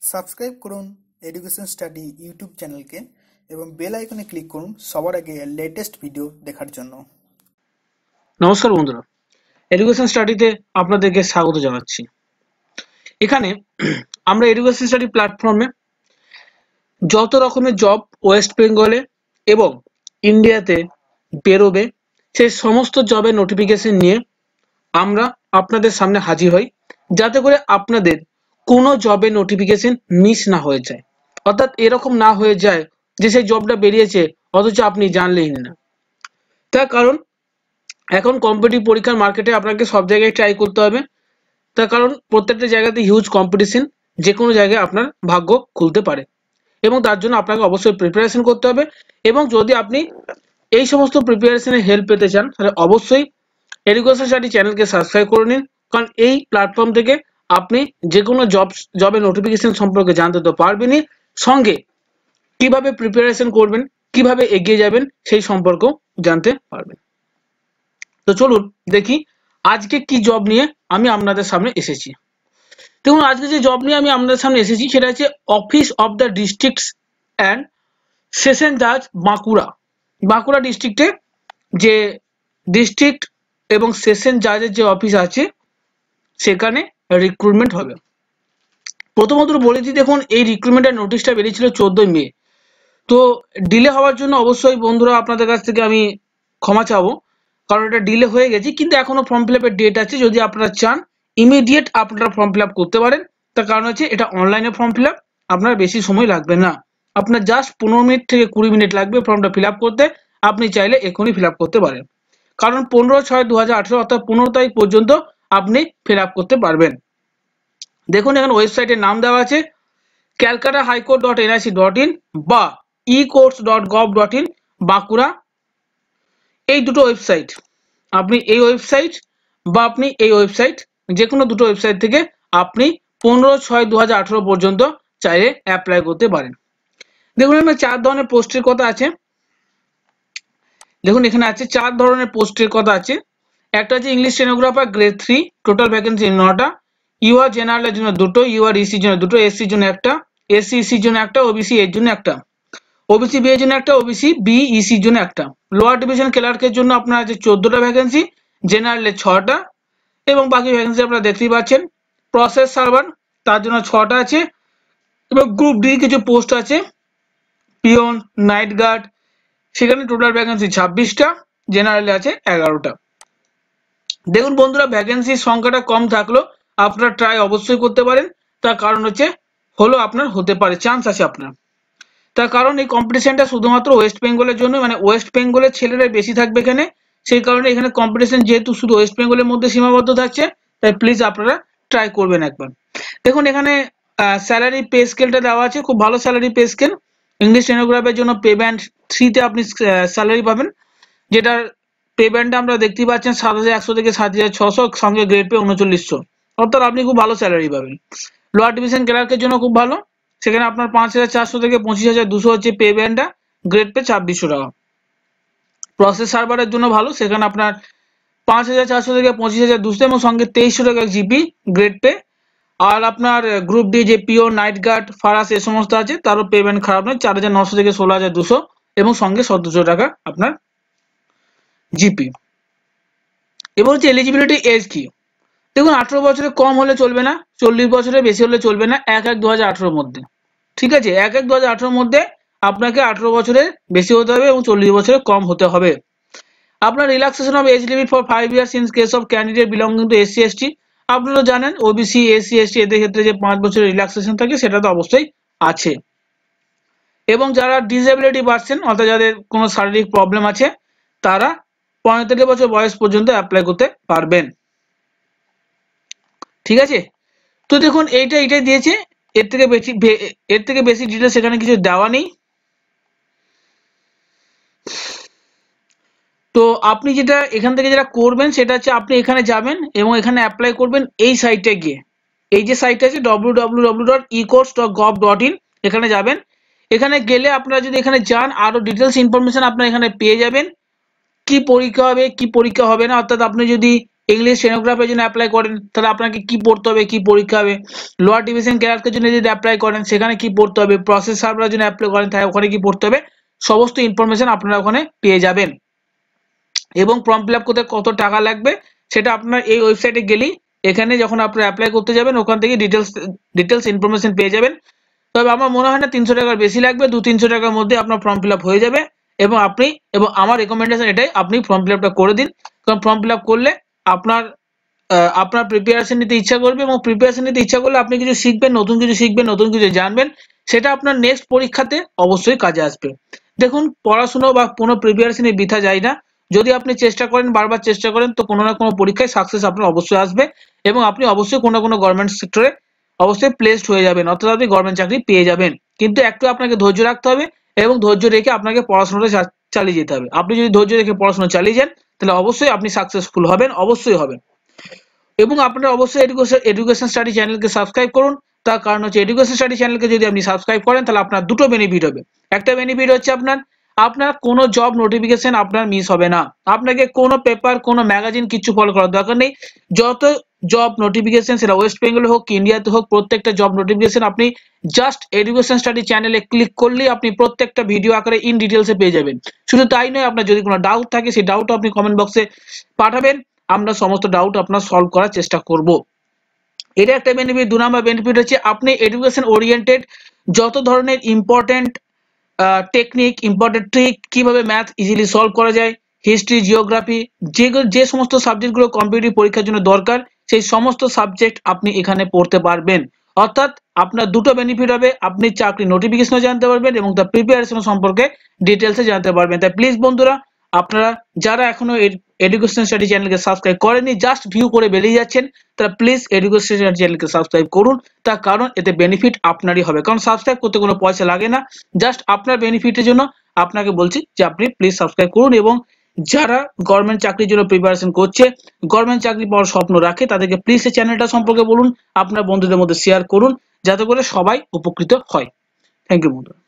Subscribe করুন education study YouTube চ্যানেলকে এবং বেল আইকনে ক্লিক করুন সবার আগে লেটেস্ট ভিডিও দেখার জন্য। নমস্কার বন্ধুরা, এডুকেশন স্টাডিতে আপনাদেরকে স্বাগত জানাচ্ছি। এখানে আমরা এডুকেশন স্টাডি প্ল্যাটফর্মে যত রকমের জব ওয়েস্ট বেঙ্গলে এবং ইন্ডিয়াতে বেরোবে সেই সমস্ত জবের নোটিফিকেশন নিয়ে আমরা আপনাদের সামনে হাজির হই, যাতে করে আপনাদের কোনো জবের নোটিফিকেশন মিস না হয়ে যায়। অর্থাৎ এরকম না হয়ে যায় যে সেই জবটা বেরিয়েছে অথচ আপনি জানলেই না। তার কারণ এখন কম্পিটিটিভ পরীক্ষার মার্কেটে আপনাকে সব জায়গায় ট্রাই করতে হবে। তার কারণ প্রত্যেকটা জায়গাতে হিউজ কম্পিটিশন, যে কোনো জায়গায় আপনার ভাগ্য খুলতে পারে এবং তার জন্য আপনাকে অবশ্যই প্রিপারেশন করতে হবে। এবং যদি আপনি এই সমস্ত প্রিপারেশনের হেল্প পেতে চান তাহলে অবশ্যই এডুকেশন স্টাডি চ্যানেলকে সাবস্ক্রাইব করে নিন, কারণ এই প্ল্যাটফর্ম থেকে আপনি যে কোনো জবের নোটিফিকেশন সম্পর্কে জানতে তো পারবেনই, সঙ্গে কিভাবে প্রিপারেশন করবেন, কিভাবে এগিয়ে যাবেন সেই সম্পর্কেও জানতে পারবেন। তো চলুন দেখি আজকে কি জব নিয়ে আমি আপনাদের সামনে এসেছি। দেখুন, আজকে যে জব নিয়ে আমি আপনাদের সামনে এসেছি সেটা হচ্ছে office of the districts and session জাজ বাঁকুড়া ডিস্ট্রিক্টে যে ডিস্ট্রিক্ট এবং সেশন জাজের যে অফিস আছে সেখানে রিক্রুটমেন্ট হবে। প্রথমত বলে দিই, দেখুন এই রিক্রুটমেন্টের নোটিশটা বেরিয়েছিল 14 মে। তো ডিলে হওয়ার জন্য অবশ্যই বন্ধুরা আপনাদের কাছ থেকে আমি ক্ষমা চাবো, কারণ এটা ডিলে হয়ে গেছে, কিন্তু এখনো ফর্ম ফিল আপের ডেট আছে। যদি আপনারা চান ইমিডিয়েট আপনারা ফর্ম ফিল আপ করতে পারেন। তার কারণ হচ্ছে এটা অনলাইনে ফর্ম ফিল আপ, আপনার বেশি সময় লাগবে না, আপনার জাস্ট 15 মিনিট থেকে 20 মিনিট লাগবে ফর্মটা ফিল আপ করতে। আপনি চাইলে এখনই ফিল আপ করতে পারেন, কারণ 15/6/2018 অর্থাৎ 15 তারিখ পর্যন্ত আপনি ফিল আপ করতে পারবেন। দেখুন এখানে ওয়েবসাইটের নাম দেওয়া আছে calcutta.highcourt.nic.in বা ecourts.gov.in বাঁকুড়া। এই দুটো ওয়েবসাইট, আপনি এই ওয়েবসাইট বা আপনি এই ওয়েবসাইট, যে কোনো দুটো ওয়েবসাইট থেকে আপনি 15/6/2018 পর্যন্ত চাইলে অ্যাপ্লাই করতে পারেন। দেখুন এখানে 4 ধরনের পোস্টের কথা আছে। দেখুন এখানে আছে 4 ধরনের পোস্টের কথা আছে। একটা হচ্ছে English stenographer grade 3, total vacancy 9টা। ইউআর জেনারেলের জন্য 2টো, ইউআর ইসির জন্য 2টো, এসসির জন্য একটা, এসসি ইসির জন্য একটা, ওবিসি এর জন্য একটা, ওবিসি বি এর জন্য একটা, ওবিসি বি ইসির জন্য একটা। লোয়ার ডিভিশন ক্লার্কের জন্য আপনার আছে 14টা ভ্যাকেন্সি, জেনারেলে 6টা এবং বাকি ভ্যাকেন্সি আপনারা দেখতেই পাচ্ছেন। প্রসেস সার্ভার তার জন্য 6টা আছে এবং গ্রুপ ডি কিছু পোস্ট আছে, পিওন, নাইট গার্ড, সেখানে টোটাল ভ্যাকেন্সি 26টা, জেনারেলে আছে 11টা। দেখুন বন্ধুরা, ভ্যাকেন্সির সংখ্যাটা কম থাকলেও আপনারা ট্রাই অবশ্যই করতে পারেন। তার কারণ হচ্ছে আপনার হতে পারে, চান্স আছে আপনার। তার কারণ এই কম্পিটিশনটা শুধুমাত্র ওয়েস্ট বেঙ্গলের জন্য, মানে ওয়েস্ট বেঙ্গলের ছেলেরাই বেশি থাকবে এখানে। সেই কারণে এখানে কম্পিটিশন যেহেতু শুধু ওয়েস্ট বেঙ্গলের মধ্যে সীমাবদ্ধ থাকছে, তাই প্লিজ আপনারা ট্রাই করবেন একবার। দেখুন এখানে স্যালারি পে স্কেলটা দেওয়া আছে, খুব ভালো স্যালারি পে স্কেল। ইংলিশ স্টেনোগ্রাফের জন্য পে ব্যান্ড 3তে আপনি স্যালারি পাবেন, যেটার পে ব্যান্ডটা আমরা দেখতেই পাচ্ছেন 7,100 থেকে 7,600, সঙ্গে গ্রেড পে 3900, অর্থাৎ আপনি খুব ভালো স্যালারি পাবেন। লোয়ার ডিভিশন ক্লার্কের জন্য খুব ভালো, সেখানে আপনার 5,400 থেকে 25,200 হচ্ছে পে ব্যান্ডটা, গ্রেড পে 2,400 টাকা। প্রসেস সার্ভারের জন্য ভালো, সেখানে আপনার 5,400 থেকে 25,200 এবং সঙ্গে 2300 টাকা জিপি গ্রেড পে। আর আপনার গ্রুপ ডি যে পিও, নাইট গার্ড, ফারাস এ সমস্ত আছে তারও পেমেন্ট খারাপ নয়, 4,900 থেকে 16,200 এবং সঙ্গে 1,700 টাকা আপনার জিপি। এবার হচ্ছে এলিজিবিলিটি এজ কি। দেখুন 18 বছরের কম হলে চলবে না, 40 বছরের বেশি হলে চলবে না, 1/1/2018 মধ্যে। ঠিক আছে, 1/1/2018 মধ্যে আপনাকে 18 বছরের বেশি হতে হবে এবং 40 বছরের কম হতে হবে। আপনার relaxation of age limit for 5 years in case of candidate belonging to SC ST. আপনারা জানেন ওবিসি এসসি এসটি এদের ক্ষেত্রে যে 5 বছরের রিল্যাক্সেশন থাকে সেটা তো অবশ্যই আছে। এবং যারা ডিসেবিলিটি পার্সন, অর্থাৎ যাদের কোনো শারীরিক প্রবলেম আছে, তারা 35 বছর বয়স পর্যন্ত অ্যাপ্লাই করতে পারবেন। ঠিক আছে, তো দেখুন এইটাই দিয়েছে, এর থেকে বেশি ডিটেলস সেখানে কিছু দেওয়া নেই। তো আপনি যেটা এখান থেকে যেটা করবেন সেটা হচ্ছে আপনি এখানে যাবেন এবং এখানে অ্যাপ্লাই করবেন এই সাইটে গিয়ে। এই যে সাইট আছে www.ecourts.gov.in, এখানে যাবেন। এখানে গেলে আপনারা যদি এখানে যান আরো ডিটেলস ইনফরমেশন আপনারা এখানে পেয়ে যাবেন, কি পরীক্ষা হবে কি পরীক্ষা হবে না। অর্থাৎ আপনি যদি ইংলিশ স্টেনোগ্রাফারের জন্য অ্যাপ্লাই করেন তাহলে আপনাকে কি পড়তে হবে, কি পরীক্ষা হবে। লোয়ার ডিভিশন ক্লার্কের জন্য যদি অ্যাপ্লাই করেন সেখানে কি পড়তে হবে, প্রসেস সার্ভারের জন্য অ্যাপ্লাই করেন তাহলে ওখানে কি পড়তে হবে, সমস্ত ইনফরমেশন আপনারা ওখানে পেয়ে যাবেন। এবং ফর্ম ফিল আপ করতে কত টাকা লাগবে সেটা আপনার এই ওয়েবসাইটে গেলেই, এখানে যখন আপনারা অ্যাপ্লাই করতে যাবেন ওখান থেকে ডিটেলস ইনফরমেশন পেয়ে যাবেন। তবে আমার মনে হয় না 300 টাকার বেশি লাগবে, 200-300 টাকার মধ্যে আপনার ফর্ম ফিল আপ হয়ে যাবে। এবং আমার রেকমেন্ডেশন এটাই, আপনি ফর্ম ফিল আপটা করে দিন। কারণ ফর্ম ফিল আপ করলে আপনার প্রিপারেশন নিতে ইচ্ছা করবে, এবং প্রিপারেশন নিতে ইচ্ছা করলে আপনি কিছু শিখবেন, নতুন কিছু জানবেন, সেটা আপনার নেক্সট পরীক্ষাতে অবশ্যই কাজে আসবে। দেখুন, পড়াশোনা বা কোনো প্রিপারেশনে বৃথা যায় না। যদি আপনি চেষ্টা করেন, বারবার চেষ্টা করেন, তো কোনো না কোনো পরীক্ষায় সাকসেস আপনার অবশ্যই আসবে, এবং আপনি অবশ্যই কোনো না কোনো গভর্নমেন্ট সেক্টরে অবশ্যই প্লেসড হয়ে যাবেন, অর্থাৎ আপনি গভর্নমেন্ট চাকরি পেয়ে যাবেন। কিন্তু একটু আপনাকে ধৈর্য রাখতে হবে, এবং ধৈর্য রেখে আপনাকে পড়াশোনাটা চালিয়ে যেতে হবে। আপনি যদি ধৈর্য রেখে পড়াশোনা চালিয়ে যান তাহলে অবশ্যই আপনি সাকসেসফুল হবেন, অবশ্যই হবেন। এবং আপনারা অবশ্যই এডুকেশন স্টাডি চ্যানেলকে সাবস্ক্রাইব করুন। তার কারণ হচ্ছে এডুকেশন স্টাডি চ্যানেলকে যদি আপনি সাবস্ক্রাইব করেন তাহলে আপনার দুটো বেনিফিট হবে। একটা বেনিফিট হচ্ছে আপনার কোনো জব নোটিফিকেশন আপনার মিস হবে না। আপনাকে কোনো পেপার, কোনো ম্যাগাজিন কিছু ফলো করার দরকার নেই। যত জব নোটিফিকেশন, সেটা ওয়েস্ট বেঙ্গলে হোক, ইন্ডিয়াতে হোক, প্রত্যেকটা জব নোটিফিকেশন আপনি জাস্ট এডুকেশন স্টাডি চ্যানেলে ক্লিক করলেই আপনি প্রত্যেকটা ভিডিও আকারে ইন ডিটেলসে পেয়ে যাবেন। শুধু তাই নয়, আপনার যদি কোনো ডাউট থাকে সেই ডাউট আপনি কমেন্ট বক্সে পাঠাবেন, আমরা সমস্ত ডাউট আপনার সলভ করার চেষ্টা করব। এটা একটা বেনিফিট। 2 নম্বর বেনিফিট হচ্ছে আপনি এডুকেশন ওরিয়েন্টেড যত ধরনের ইম্পর্টেন্ট টেকনিক, ইম্পর্টেন্ট ট্রিক, কিভাবে ম্যাথ ইজিলি সলভ করা যায়, হিস্ট্রি, জিওগ্রাফি, যে সমস্ত সাবজেক্টগুলো কম্পিটিটিভ পরীক্ষার জন্য দরকার, সেই সমস্ত সাবজেক্ট আপনি এখানে পড়তে পারবেন। অর্থাৎ আপনার দুটো বেনিফিট হবে, আপনি চাকরি নোটিফিকেশনও জানতে পারবেন এবং তার প্রিপারেশন সম্পর্কে ডিটেলসে জানতে পারবেন। তাই প্লিজ বন্ধুরা, আপনারা যারা এখনো এডুকেশন স্টাডি চ্যানেলকে সাবস্ক্রাইব করেননি, জাস্ট ভিউ করে বেরিয়ে যাচ্ছেন, তারা প্লিজ এডুকেশন স্টাডি চ্যানেলকে সাবস্ক্রাইব করুন। তার কারণ এতে বেনিফিট আপনারই হবে, কারণ সাবস্ক্রাইব করতে কোনো পয়সা লাগে না। জাস্ট আপনার বেনিফিটের জন্য আপনাকে বলছি যে আপনি প্লিজ সাবস্ক্রাইব করুন। এবং যারা গভর্নমেন্ট চাকরির জন্য প্রিপারেশন করছে, গভর্নমেন্ট চাকরি পাওয়ার স্বপ্ন রাখে, তাদেরকে প্লিজ এই চ্যানেলটা সম্পর্কে বলুন, আপনার বন্ধুদের মধ্যে শেয়ার করুন, যাতে করে সবাই উপকৃত হয়। থ্যাংক ইউ বন্ধুরা।